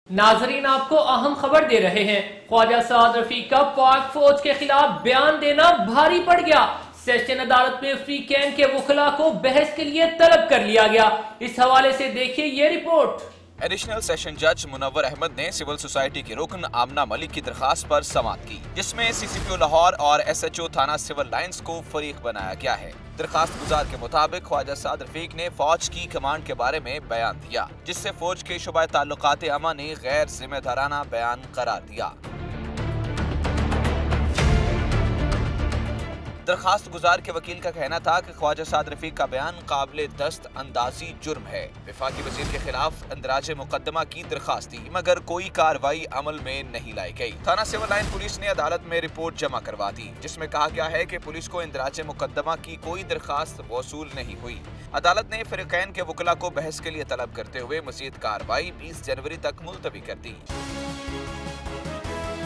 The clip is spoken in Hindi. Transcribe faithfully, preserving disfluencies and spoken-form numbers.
नाजरीन आपको अहम खबर दे रहे हैं। ख्वाजा साद रफीक का पाक फौज के खिलाफ बयान देना भारी पड़ गया। सेशन अदालत में फ्री कैंप के वकला को बहस के लिए तलब कर लिया गया। इस हवाले से देखिए ये रिपोर्ट। एडिशनल सेशन जज मुनव्वर अहमद ने सिविल सोसाइटी की रुकन आमना मलिक की दरखास्त पर समाअत की, जिसमें सीसीपीओ लाहौर और एसएचओ थाना सिविल लाइंस को फरीक बनाया गया है। दरखास्त गुजार के मुताबिक ख्वाजा साद रफीक ने फौज की कमांड के बारे में बयान दिया, जिससे फौज के शुबा ताल्लुकात अमा ने गैर जिम्मेदाराना बयान करार दिया। दरखास्त गुजार के वकील का कहना था कि ख्वाजा साद रफीक का बयान काबिल दस्त अंदाजी जुर्म है। वफाकी वजीर के खिलाफ इंदराज मुकदमा की दरखास्त थी, मगर कोई कार्रवाई अमल में नहीं लाई गई। थाना सिविल लाइन पुलिस ने अदालत में रिपोर्ट जमा करवा दी, जिसमें कहा गया है कि पुलिस को इंदराज मुकदमा की कोई दरखास्त वसूल नहीं हुई। अदालत ने फरीकैन के वकला को बहस के लिए तलब करते हुए मजीद कार्रवाई बीस जनवरी तक मुलतवी कर दी।